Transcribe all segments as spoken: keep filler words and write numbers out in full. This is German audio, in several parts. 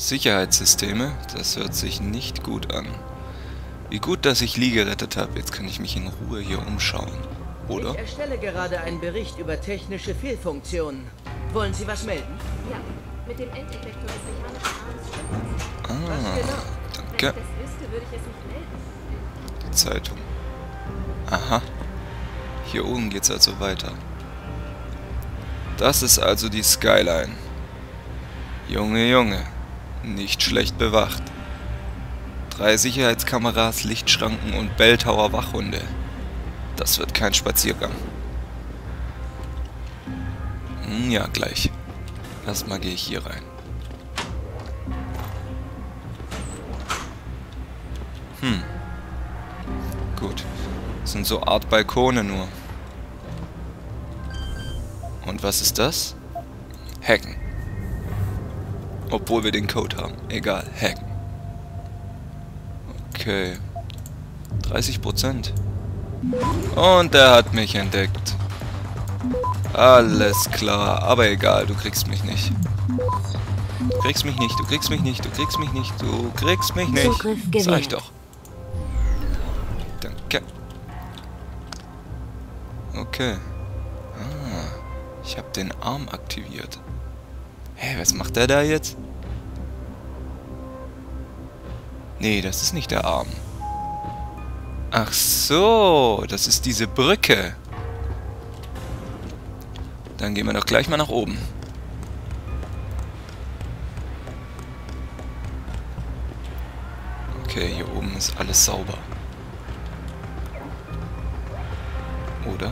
Sicherheitssysteme, das hört sich nicht gut an. Wie gut, dass ich Lee gerettet habe. Jetzt kann ich mich in Ruhe hier umschauen. Oder? Ich erstelle gerade einen Bericht über technische Fehlfunktionen. Wollen Sie was melden? Ja, mit dem Endeffektor des mechanischen Arms stimmt es. Ah, Was genau? danke. Wenn ich das wüsste, würde ich es nicht melden. Die Zeitung. Aha. Hier oben geht's also weiter. Das ist also die Skyline. Junge, Junge. Nicht schlecht bewacht. Drei Sicherheitskameras, Lichtschranken und Belltower Wachhunde. Das wird kein Spaziergang. Hm, ja, gleich. Erstmal gehe ich hier rein. Hm. Gut. Das sind so Art Balkone nur. Und was ist das? Hacken. Obwohl wir den Code haben. Egal, hacken. Okay. dreißig Prozent. Und er hat mich entdeckt. Alles klar, aber egal, du kriegst mich nicht. Du kriegst mich nicht, du kriegst mich nicht, du kriegst mich nicht, du kriegst mich nicht. Zugriff gewährt. Sag ich doch. Danke. Okay. Ah, ich habe den Arm aktiviert. Hä, was macht der da jetzt? Nee, das ist nicht der Arm. Ach so, das ist diese Brücke. Dann gehen wir doch gleich mal nach oben. Okay, hier oben ist alles sauber. Oder?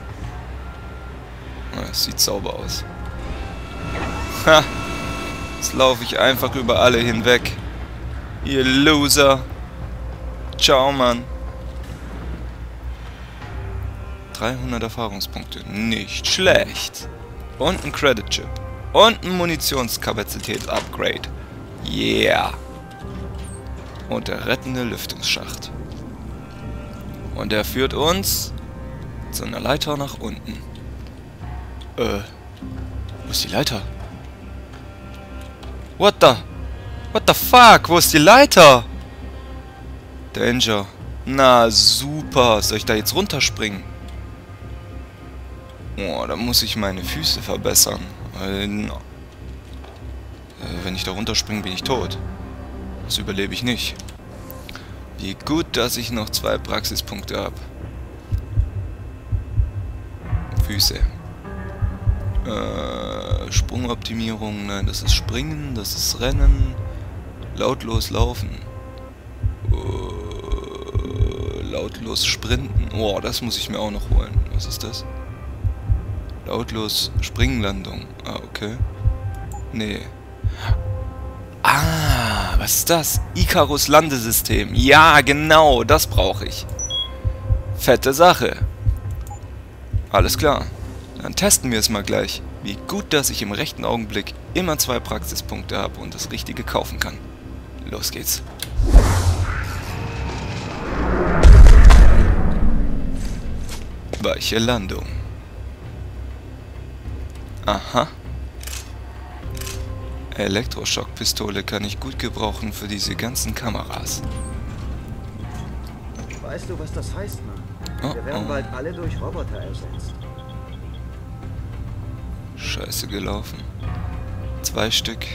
Ah, es sieht sauber aus. Ha! Jetzt laufe ich einfach über alle hinweg. Ihr Loser. Ciao, Mann. dreihundert Erfahrungspunkte. Nicht schlecht. Und ein Credit Chip. Und ein Munitionskapazität-Upgrade. Yeah. Und der rettende Lüftungsschacht. Und er führt uns zu einer Leiter nach unten. Äh. Wo ist die Leiter? What the? What the fuck? Wo ist die Leiter? Danger. Na super. Soll ich da jetzt runterspringen? Oh, da muss ich meine Füße verbessern. Weil, äh, wenn ich da runterspringe, bin ich tot. Das überlebe ich nicht. Wie gut, dass ich noch zwei Praxispunkte habe. Füße. Äh, Sprungoptimierung, nein, das ist Springen, das ist Rennen. Lautlos laufen. Äh, lautlos sprinten. Oh, das muss ich mir auch noch holen. Was ist das? Lautlos Springlandung. Ah, okay. Nee. Ah, was ist das? Icarus Landesystem. Ja, genau, das brauche ich. Fette Sache. Alles klar. Dann testen wir es mal gleich. Wie gut, dass ich im rechten Augenblick immer zwei Praxispunkte habe und das Richtige kaufen kann. Los geht's. Weiche Landung. Aha. Elektroschockpistole kann ich gut gebrauchen für diese ganzen Kameras. Weißt du, was das heißt, Mann? Oh, Wir werden oh. bald alle durch Roboter ersetzt. Scheiße gelaufen. Zwei Stück.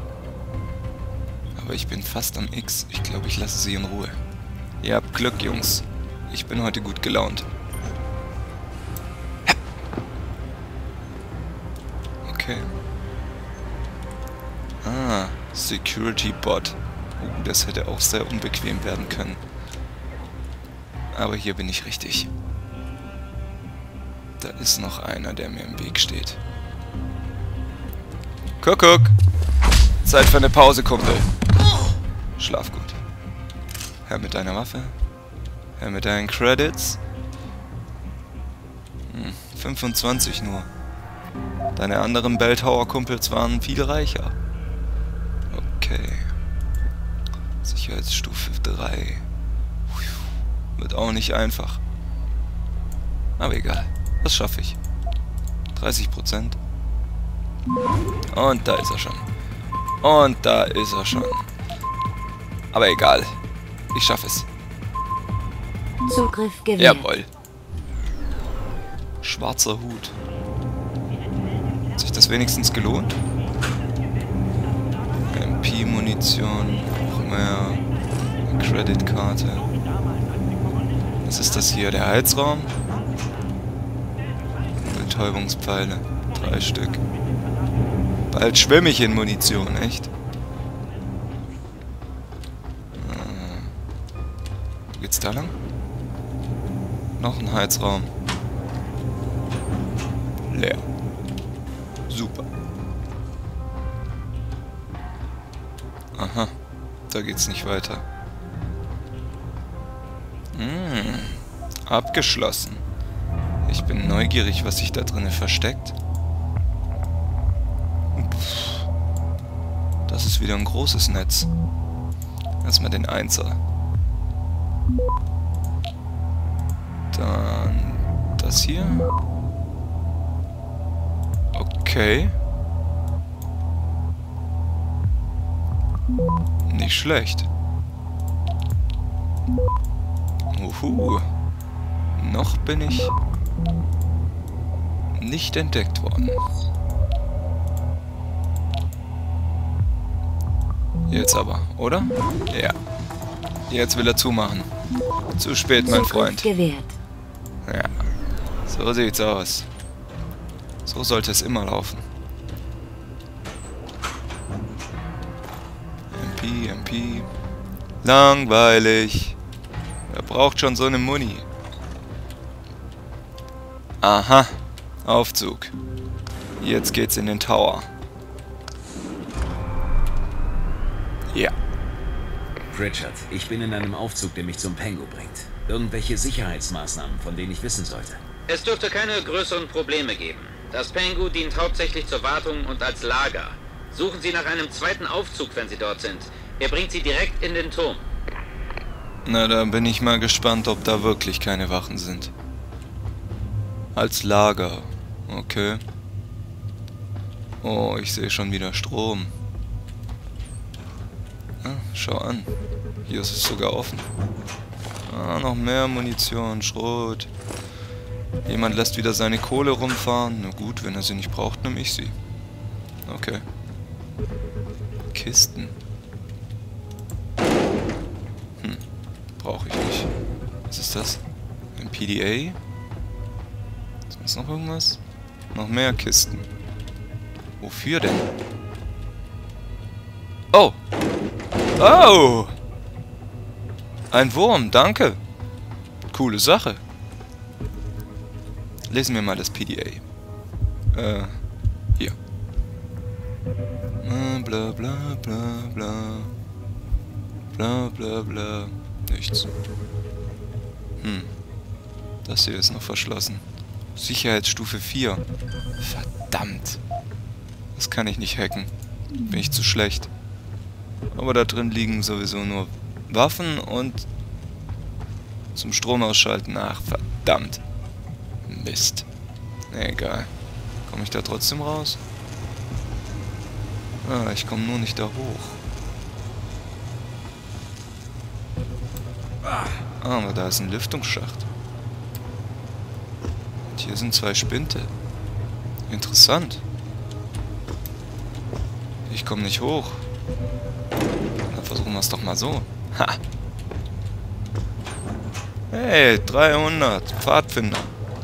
Aber ich bin fast am X. Ich glaube, ich lasse sie in Ruhe. Ihr habt Glück, Jungs. Ich bin heute gut gelaunt. Okay. Ah, Security Bot. Oh, das hätte auch sehr unbequem werden können. Aber hier bin ich richtig. Da ist noch einer, der mir im Weg steht. Kuckuck! Zeit für eine Pause, Kumpel. Schlaf gut. Herr mit deiner Waffe. Herr mit deinen Credits. Hm, fünfundzwanzig nur. Deine anderen Belltower-Kumpels waren viel reicher. Okay. Sicherheitsstufe drei. Wird auch nicht einfach. Aber egal. Das schaffe ich. dreißig Prozent. Und da ist er schon. Und da ist er schon. Aber egal. Ich schaffe es. Zugriff gewährt. Jawohl. Schwarzer Hut. Hat sich das wenigstens gelohnt? M P-Munition. Noch mehr. Eine Kreditkarte. Was ist das hier? Der Heizraum? Betäubungspfeile. Drei Stück. Bald schwimme ich in Munition, echt? Wo geht's da lang? Noch ein Heizraum. Leer. Super. Aha. Da geht's nicht weiter. Hm. Abgeschlossen. Ich bin neugierig, was sich da drinnen versteckt. Pff. Das ist wieder ein großes Netz. Erstmal den Einser. Dann das hier. Okay. Nicht schlecht. Uhu. Noch bin ich nicht entdeckt worden. Jetzt aber, oder? Ja. Jetzt will er zumachen. Zu spät, mein Freund. Gewährt. Ja. So sieht's aus. So sollte es immer laufen. M P, M P. Langweilig. Wer braucht schon so eine Muni? Aha. Aufzug. Jetzt geht's in den Tower. Ja. Richard, ich bin in einem Aufzug, der mich zum Pengu bringt. Irgendwelche Sicherheitsmaßnahmen, von denen ich wissen sollte. Es dürfte keine größeren Probleme geben. Das Pengu dient hauptsächlich zur Wartung und als Lager. Suchen Sie nach einem zweiten Aufzug, wenn Sie dort sind. Er bringt Sie direkt in den Turm. Na, da bin ich mal gespannt, ob da wirklich keine Wachen sind. Als Lager. Okay. Oh, ich sehe schon wieder Strom. Ah, schau an. Hier ist es sogar offen. Ah, noch mehr Munition, Schrot. Jemand lässt wieder seine Kohle rumfahren. Na gut, wenn er sie nicht braucht, nehme ich sie. Okay. Kisten. Hm, brauche ich nicht. Was ist das? Ein P D A? Ist noch irgendwas? Noch mehr Kisten. Wofür denn? Oh! Oh! Ein Wurm, danke. Coole Sache. Lesen wir mal das P D A. Äh, hier. Bla bla bla bla. Bla bla bla. Nichts. Hm. Das hier ist noch verschlossen. Sicherheitsstufe vier. Verdammt. Das kann ich nicht hacken. Bin ich zu schlecht. Aber da drin liegen sowieso nur Waffen und zum Strom ausschalten. Ach, verdammt. Mist. Egal. Komme ich da trotzdem raus? Ah, ich komme nur nicht da hoch. Ah, aber da ist ein Lüftungsschacht. Und hier sind zwei Spinte. Interessant. Ich komme nicht hoch. Dann versuchen wir es doch mal so. Ha! Hey, dreihundert. Pfadfinder.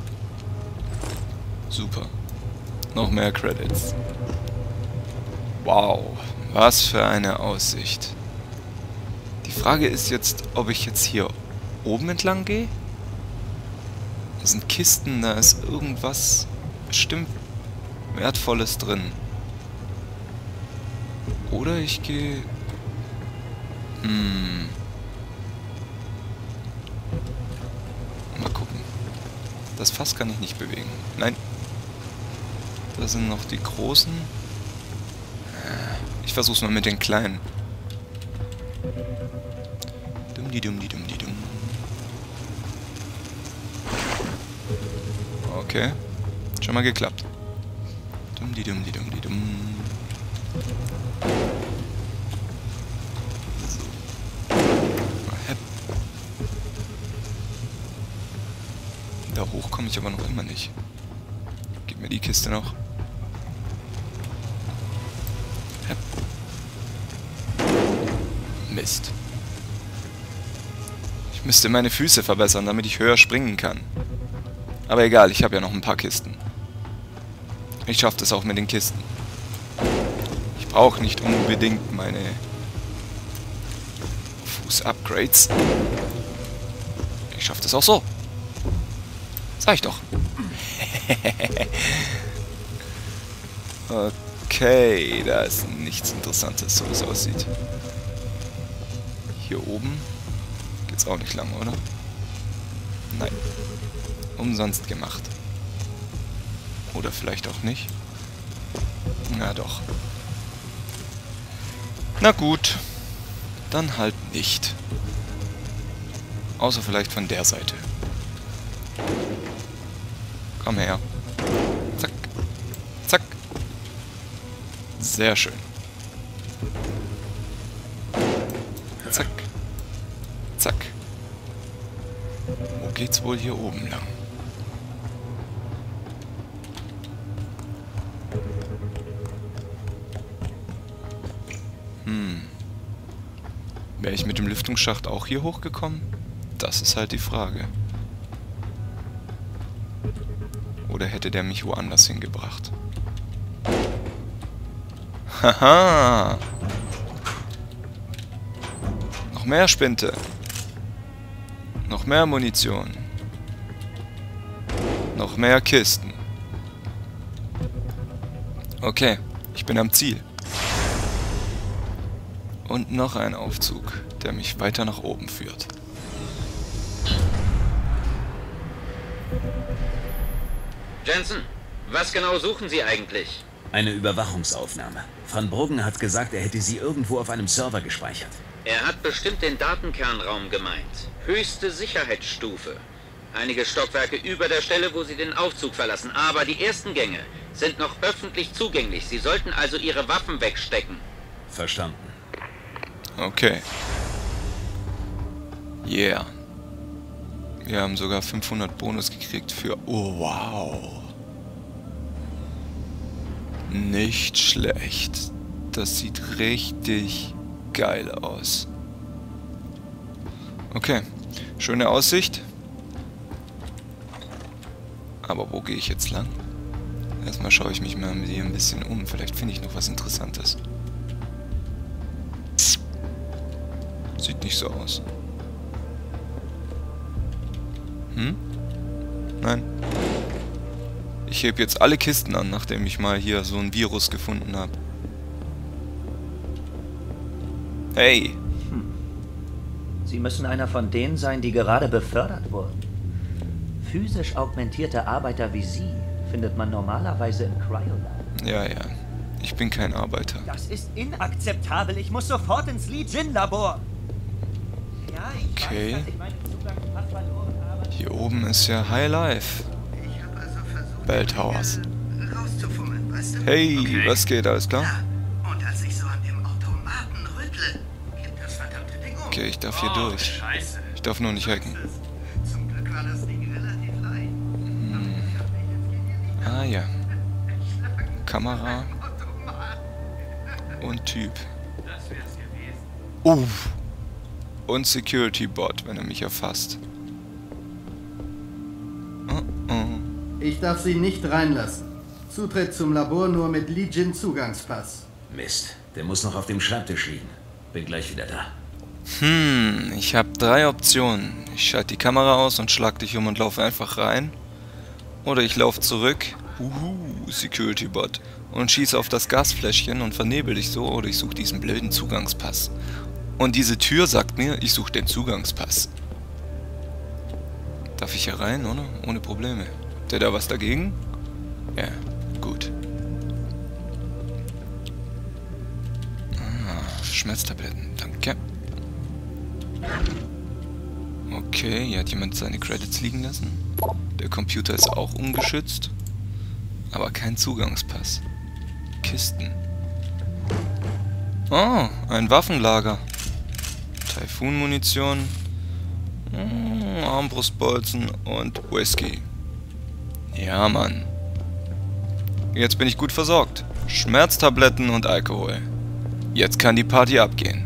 Super. Noch mehr Credits. Wow, was für eine Aussicht. Die Frage ist jetzt, ob ich jetzt hier oben entlang gehe? Da sind Kisten, da ist irgendwas bestimmt Wertvolles drin. Oder ich gehe... Hm... Mal gucken. Das Fass kann ich nicht bewegen. Nein. Da sind noch die großen. Ich versuch's mal mit den kleinen. Dumm die dumm die dumm die dumm. Okay. Schon mal geklappt. Dumm die dumm die dumm die dumm. Da hoch komme ich aber noch immer nicht. Gib mir die Kiste noch. Mist. Ich müsste meine Füße verbessern, damit ich höher springen kann. Aber egal, ich habe ja noch ein paar Kisten. Ich schaffe das auch mit den Kisten. Ich brauche nicht unbedingt meine Fuß-Upgrades. Ich schaffe das auch so. Sag ich doch. Okay, da ist nichts Interessantes, so wie es aussieht. Hier oben geht's auch nicht lang, oder? Nein. Umsonst gemacht. Oder vielleicht auch nicht. Na doch. Na gut. Dann halt nicht. Außer vielleicht von der Seite. Komm her. Zack. Zack. Sehr schön. Zack. Zack. Wo geht's wohl hier oben lang? Hm. Wäre ich mit dem Lüftungsschacht auch hier hochgekommen? Das ist halt die Frage. Oder hätte der mich woanders hingebracht? Haha! Noch mehr Spinte. Noch mehr Munition. Noch mehr Kisten. Okay, ich bin am Ziel. Und noch ein Aufzug, der mich weiter nach oben führt. Jensen, was genau suchen Sie eigentlich? Eine Überwachungsaufnahme. Van Bruggen hat gesagt, er hätte sie irgendwo auf einem Server gespeichert. Er hat bestimmt den Datenkernraum gemeint. Höchste Sicherheitsstufe. Einige Stockwerke über der Stelle, wo Sie den Aufzug verlassen. Aber die ersten Gänge sind noch öffentlich zugänglich. Sie sollten also Ihre Waffen wegstecken. Verstanden. Okay. Yeah. Wir haben sogar fünfhundert Bonus gekriegt für... Oh, wow. Nicht schlecht. Das sieht richtig geil aus. Okay. Schöne Aussicht. Aber wo gehe ich jetzt lang? Erstmal schaue ich mich mal hier ein bisschen um. Vielleicht finde ich noch was Interessantes. Sieht nicht so aus. Hm? Nein. Ich hebe jetzt alle Kisten an, nachdem ich mal hier so ein Virus gefunden habe. Hey! Hm. Sie müssen einer von denen sein, die gerade befördert wurden. Physisch augmentierte Arbeiter wie Sie findet man normalerweise im Cryolab. Ja, ja. Ich bin kein Arbeiter. Das ist inakzeptabel. Ich muss sofort ins Li Jin-Labor. Ja, ich Okay. weiß, dass ich meinen Zugangspass verloren habe. Hier oben ist ja High Life. Ich habe also versucht, Bell Towers. rauszufummeln, weißt du? Hey, Okay. was geht? Alles klar? Ja, und als ich so an dem Automaten rüttle, kippt das verdammte Ding um. Okay, ich darf hier Oh, durch. Scheiße. Ich darf nur nicht hacken. Zum Glück war das Ding relativ leicht. Hm. Ah ja. Kamera und Typ. Das wär's gewesen. Uff. Und Security Bot, wenn er mich erfasst. Oh, oh. Ich darf Sie nicht reinlassen. Zutritt zum Labor nur mit Li Jin Zugangspass. Mist, der muss noch auf dem Schreibtisch liegen. Bin gleich wieder da. Hm, ich habe drei Optionen. Ich schalte die Kamera aus und schlag dich um und laufe einfach rein. Oder ich laufe zurück, uhu, Security Bot, und schieße auf das Gasfläschchen und vernebel dich so, oder ich suche diesen blöden Zugangspass. Und diese Tür sagt mir, ich suche den Zugangspass. Darf ich hier rein, oder? Ohne Probleme. Habt ihr da was dagegen? Ja, gut. Ah, Schmerztabletten, danke. Okay, hier hat jemand seine Credits liegen lassen. Der Computer ist auch ungeschützt. Aber kein Zugangspass. Kisten. Oh, ein Waffenlager. Taifun-Munition, mm, Armbrustbolzen und Whisky. Ja, Mann. Jetzt bin ich gut versorgt. Schmerztabletten und Alkohol. Jetzt kann die Party abgehen.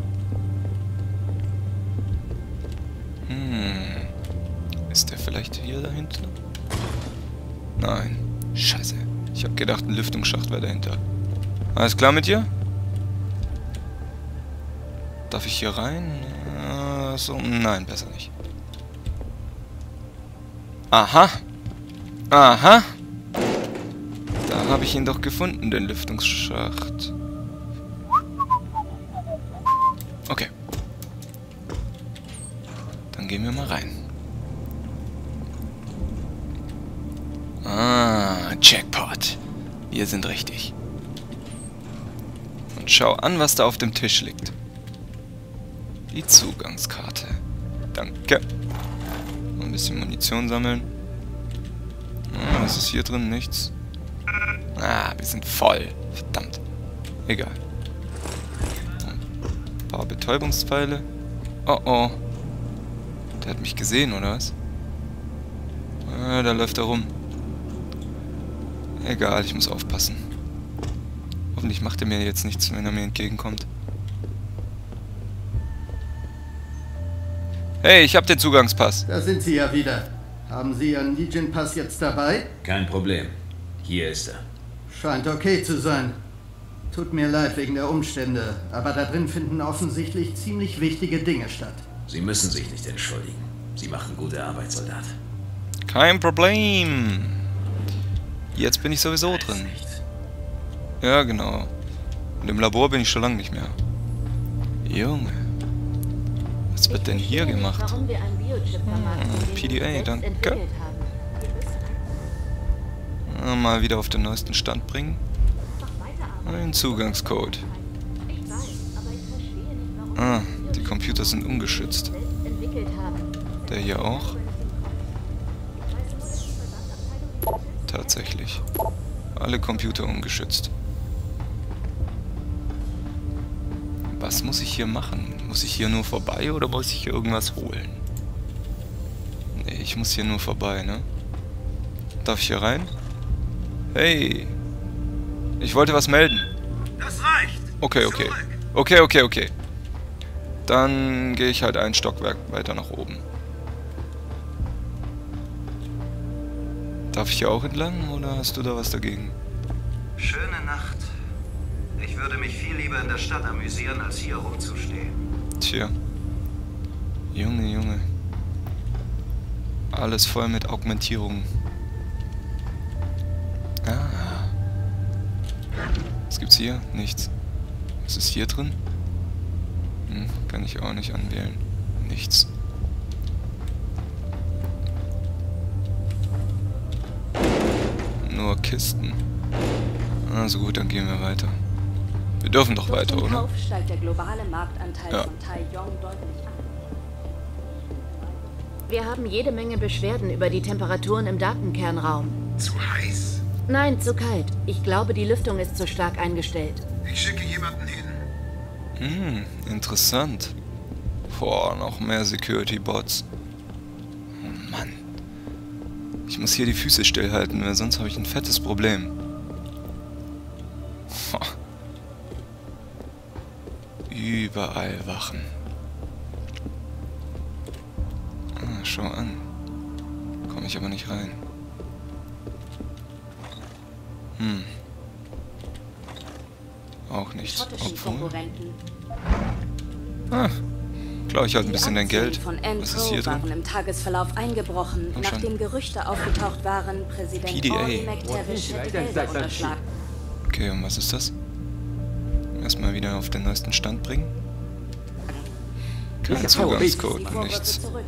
Hm. Ist der vielleicht hier dahinter? Nein. Scheiße. Ich habe gedacht, ein Lüftungsschacht wäre dahinter. Alles klar mit dir? Darf ich hier rein? Äh, so, nein, besser nicht. Aha. Aha. Da habe ich ihn doch gefunden, den Lüftungsschacht. Okay. Dann gehen wir mal rein. Ah, Jackpot. Wir sind richtig. Und schau an, was da auf dem Tisch liegt. Die Zugangskarte. Danke. Mal ein bisschen Munition sammeln. Ah, was ist hier drin? Nichts. Ah, wir sind voll. Verdammt. Egal. Ein paar Betäubungspfeile. Oh oh. Der hat mich gesehen, oder was? Ah, da läuft er rum. Egal, ich muss aufpassen. Hoffentlich macht er mir jetzt nichts, wenn er mir entgegenkommt. Hey, ich hab den Zugangspass. Da sind Sie ja wieder. Haben Sie Ihren Legion-Pass jetzt dabei? Kein Problem. Hier ist er. Scheint okay zu sein. Tut mir leid wegen der Umstände, aber da drin finden offensichtlich ziemlich wichtige Dinge statt. Sie müssen sich nicht entschuldigen. Sie machen gute Arbeit, Soldat. Kein Problem. Jetzt bin ich sowieso drin. Ja, genau. Und im Labor bin ich schon lange nicht mehr. Junge. Was wird denn hier gemacht? Warum wir ein Biochip vermarkten, den P D A, wir selbst danke. entwickelt haben. Wir müssen Mal wieder auf den neuesten Stand bringen. einfach weiterarbeiten. Ein Zugangscode. Ich weiß, aber ich verstehe nicht, warum Ah, wir die Computer sind ungeschützt. selbst entwickelt haben. Der hier auch? Tatsächlich. Alle Computer ungeschützt. Was muss ich hier machen? Muss ich hier nur vorbei oder muss ich hier irgendwas holen? Nee, ich muss hier nur vorbei, ne? Darf ich hier rein? Hey! Ich wollte was melden. Das reicht. Okay, okay. Zurück. Okay, okay, okay. Dann gehe ich halt ein Stockwerk weiter nach oben. Darf ich hier auch entlang oder hast du da was dagegen? Schöne Nacht. Ich würde mich viel lieber in der Stadt amüsieren, als hier rumzustehen. Tja. Junge, Junge. Alles voll mit Augmentierungen. Ah. Was gibt's hier? Nichts. Was ist hier drin? Hm, kann ich auch nicht anwählen. Nichts. Nur Kisten. Also gut, dann gehen wir weiter. Wir dürfen doch weiter, Durch den oder? Kauf steigt der globale Marktanteil Ja. von Taiyong deutlich an. Wir haben jede Menge Beschwerden über die Temperaturen im Datenkernraum. Zu heiß? Nein, zu kalt. Ich glaube, die Lüftung ist zu stark eingestellt. Ich schicke jemanden hin. Hm, interessant. Boah, noch mehr Security-Bots. Oh Mann. Ich muss hier die Füße stillhalten, weil sonst habe ich ein fettes Problem. Ho. Überall Wachen. Ah, schau an. Komme ich aber nicht rein. Hm. Auch nicht. Schottischen Obwohl. Konkurrenten. Ah, klar, ich halt ein Die bisschen dein Aktien Geld. von Was ist hier Enpro drin? waren im Tagesverlauf eingebrochen, Komm schon. nachdem Gerüchte aufgetaucht waren, Präsident P D A. Orly McTavish hätte Gelder unterschlagen. Okay, und was ist das? Erstmal wieder auf den neuesten Stand bringen. Kein Die Zugangscode, Vorwürfe nichts. zurück.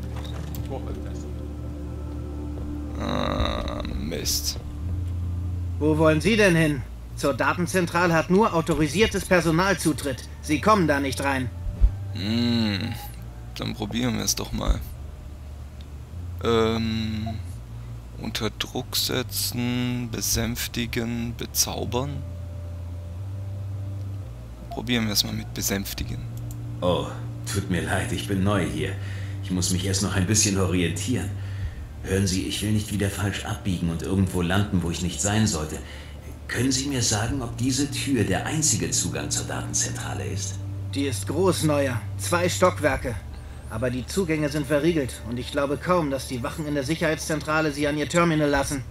Ah, Mist. Wo wollen Sie denn hin? Zur Datenzentrale hat nur autorisiertes Personal Zutritt. Sie kommen da nicht rein. Hm, dann probieren wir es doch mal. Ähm, unter Druck setzen, besänftigen, bezaubern. Probieren wir es mal mit Besänftigen. Oh, tut mir leid, ich bin neu hier. Ich muss mich erst noch ein bisschen orientieren. Hören Sie, ich will nicht wieder falsch abbiegen und irgendwo landen, wo ich nicht sein sollte. Können Sie mir sagen, ob diese Tür der einzige Zugang zur Datenzentrale ist? Die ist groß, Neuer. Zwei Stockwerke. Aber die Zugänge sind verriegelt und ich glaube kaum, dass die Wachen in der Sicherheitszentrale sie an ihr Terminal lassen.